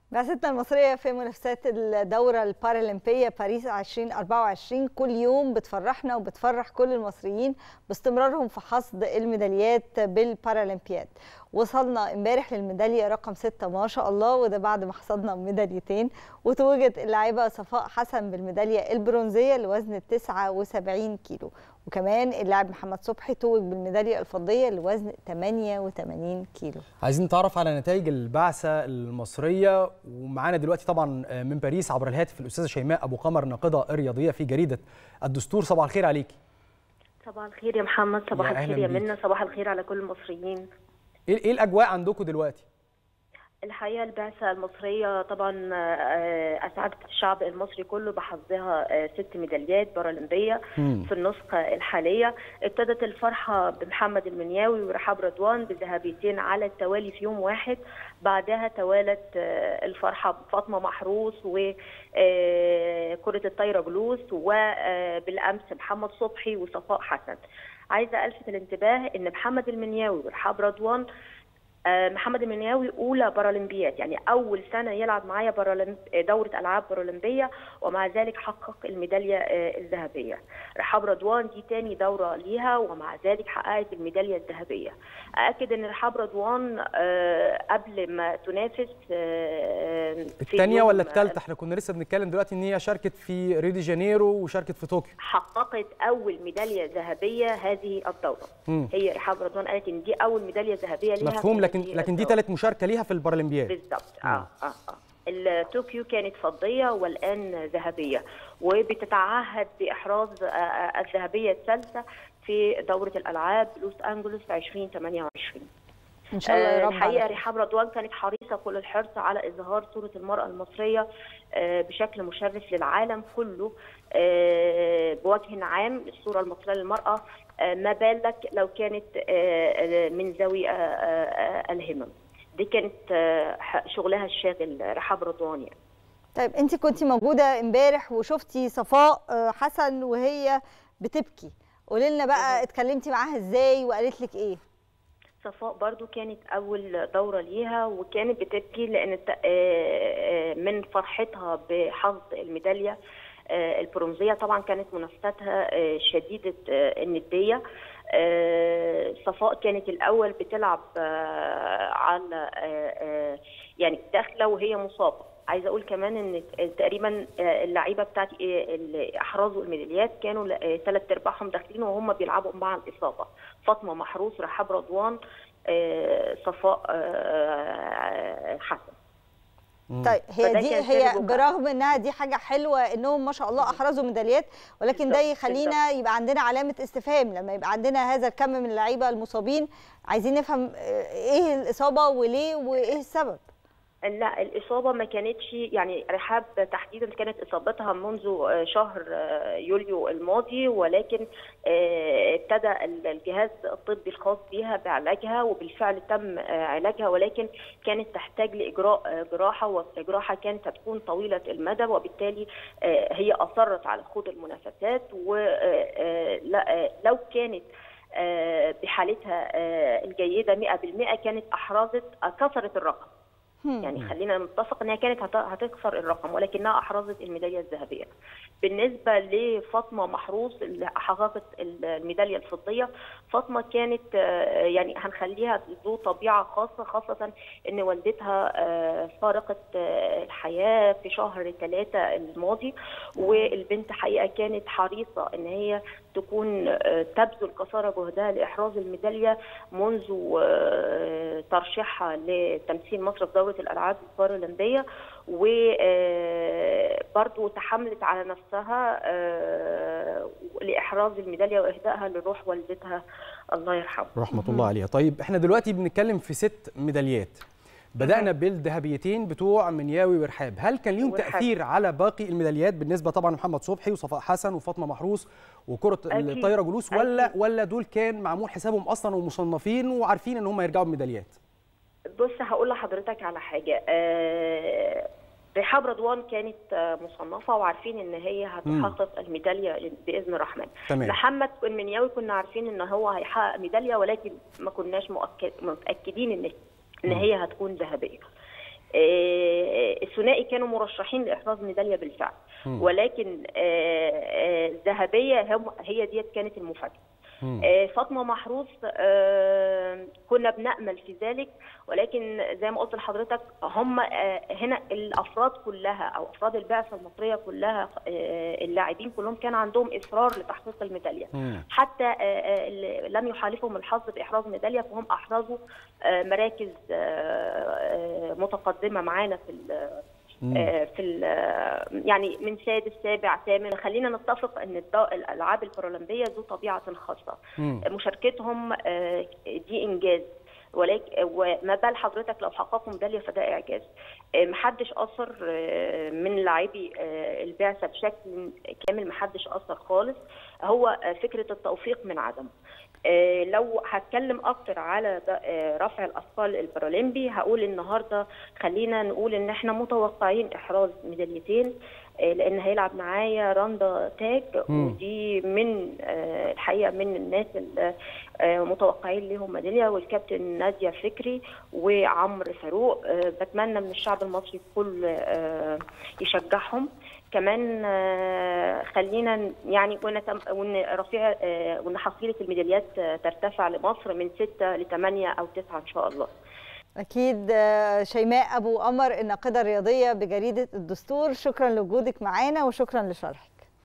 بعثتنا المصرية في منافسات الدورة البارالمبية باريس 2024 كل يوم بتفرحنا وبتفرح كل المصريين باستمرارهم في حصد الميداليات بالبارالمبياد. وصلنا امبارح للميدالية رقم 6 ما شاء الله، وده بعد ما حصدنا ميداليتين. وتوجت اللاعبة صفاء حسن بالميدالية البرونزية لوزن 79 كيلو، وكمان اللاعب محمد صبحي توج بالميدالية الفضية لوزن 88 كيلو. عايزين نتعرف على نتائج البعثة المصرية، ومعانا دلوقتي طبعا من باريس عبر الهاتف الأستاذة شيماء أبو قمر، ناقدة الرياضية في جريدة الدستور. صباح الخير عليكي. صباح الخير يا محمد، صباح الخير يا منى، صباح الخير على كل المصريين. ايه الأجواء عندكم دلوقتي؟ الحقيقة البعثة المصرية طبعا أسعدت الشعب المصري كله بحظها 6 ميداليات بارالمبية في النسخة الحالية. ابتدت الفرحة بمحمد المنياوي ورحاب رضوان بذهبيتين على التوالي في يوم واحد، بعدها توالت الفرحة بفاطمة محروس وكرة الطايرة جلوس، وبالأمس محمد صبحي وصفاء حسن. عايزة ألفت الانتباه إن محمد المنياوي ورحاب رضوان، محمد المنياوي اولى بارالمبيات، يعني اول سنه يلعب معايا دوره العاب بارالمبيه، ومع ذلك حقق الميداليه الذهبيه. رحاب رضوان دي تاني دوره ليها، ومع ذلك حققت الميداليه الذهبيه. اكد ان رحاب رضوان قبل ما تنافس الثانيه ولا الثالثه، احنا كنا لسه بنتكلم دلوقتي ان هي شاركت في ريو دي جانيرو وشاركت في طوكيو، حققت اول ميداليه ذهبيه هذه الدوره. هي رحاب رضوان قالت ان دي اول ميداليه ذهبيه ليها. مفهوم، لكن دي ثالث مشاركه ليها في البارالمبياد. بالظبط. طوكيو كانت فضيه والان ذهبيه، وبتتعهد باحراز الذهبيه الثالثه في دوره الالعاب لوس انجلوس في 2028 ان شاء الله يا رب. الحقيقه رحاب رضوان كانت حريصه كل الحرص على اظهار صوره المراه المصريه بشكل مشرف للعالم كله بوجه عام. الصوره المصريه للمراه ما بالك لو كانت من ذوي الهمم. دي كانت شغلها الشاغل رحاب رضوان يعني. طيب انت كنتي موجوده امبارح وشفتي صفاء حسن وهي بتبكي، قولي لنا بقى اتكلمتي معاها ازاي وقالت لك ايه؟ صفاء برضو كانت أول دورة ليها، وكانت بتبكي لأن من فرحتها بحظ الميدالية البرونزية. طبعا كانت منافستها شديدة الندية. صفاء كانت الأول بتلعب على يعني داخلة وهي مصابة. عايزه اقول كمان ان تقريبا اللعيبه بتاعت اللي احرزوا الميداليات كانوا 3/4 داخلين وهم بيلعبوا مع الاصابه. فاطمه محروس، رحاب رضوان، صفاء حسن. طيب هي برغم انها دي حاجه حلوه انهم ما شاء الله احرزوا ميداليات، ولكن ده يخلينا يبقى عندنا علامه استفهام لما يبقى عندنا هذا الكم من اللعيبه المصابين. عايزين نفهم ايه الاصابه وليه وايه السبب. لا، الإصابة ما كانتش يعني رحاب تحديدا كانت إصابتها منذ شهر يوليو الماضي، ولكن ابتدى الجهاز الطبي الخاص بها بعلاجها، وبالفعل تم علاجها، ولكن كانت تحتاج لإجراء جراحة، والجراحة كانت هتكون طويلة المدى، وبالتالي هي أصرت على خوض المنافسات. ولو كانت بحالتها الجيدة 100% كانت أحرزت كسرت الرقم. يعني خلينا نتفق ان هي كانت هتكسر الرقم، ولكنها احرزت الميداليه الذهبيه. بالنسبه لفاطمه محروس اللي حققت الميداليه الفضيه، فاطمه كانت يعني هنخليها ذو طبيعه خاصه، خاصه ان والدتها فارقت الحياه في شهر 3 الماضي، والبنت حقيقه كانت حريصه ان هي تكون تبذل قصارى جهدها لاحراز الميداليه منذ ترشيحها لتمثيل مصر في دوره الالعاب البارالمبيه، وبرضه تحملت على نفسها لاحراز الميداليه واهدائها لروح والدتها الله يرحمها. رحمه الله عليها. طيب احنا دلوقتي بنتكلم في 6 ميداليات. بدأنا بالذهبيتين بتوع منياوي ورحاب، هل كان ليهم تأثير على باقي الميداليات بالنسبة طبعا محمد صبحي وصفاء حسن وفاطمة محروس وكرة الطايرة جلوس، ولا دول كان معمول حسابهم أصلا ومصنفين وعارفين إن هم يرجعوا بميداليات؟ بص هقول لحضرتك على حاجة. رحاب رضوان كانت مصنفة وعارفين إن هي هتحقق الميدالية بإذن الرحمن. محمد المنياوي كنا عارفين إن هو هيحقق ميدالية، ولكن ما كناش متأكدين إن هي هتكون ذهبيه. الثنائي كانوا مرشحين لاحراز ميداليه بالفعل، ولكن الذهبيه هي ديت كانت المفاجاه. فاطمه محروس كنا بنأمل في ذلك، ولكن زي ما قلت لحضرتك هم هنا الافراد كلها او افراد البعثه المصريه كلها اللاعبين كلهم كان عندهم اصرار لتحقيق الميداليه، حتى لم يحالفهم الحظ باحراز ميداليه، فهم احرزوا مراكز متقدمه معانا في يعني من سادس سابع ثامن. خلينا نتفق ان الالعاب البارالمبيه ذو طبيعه خاصه، مشاركتهم دي انجاز، ولكن وما بال حضرتك لو حققوا ميداليه فده اعجاز. محدش اثر من لاعبي البعثه بشكل كامل، محدش اثر خالص، هو فكره التوفيق من عدمه. لو هتكلم اكتر على رفع الاثقال البارالمبي، هقول النهارده خلينا نقول ان احنا متوقعين احراز ميداليتين، لان هيلعب معايا رندا تاج، ودي من الحقيقه من الناس اللي متوقعين لهم ميداليه، والكابتن ناديه فكري وعمرو فاروق. بتمنى من الشعب المصري الكل يشجعهم. كمان خلينا يعني وان حصيله الميداليات ترتفع لمصر من 6 ل 8 أو 9 ان شاء الله. أكيد. شيماء أبو قمر، الناقدة الرياضية بجريدة الدستور، شكرا لوجودك معانا وشكرا لشرحك.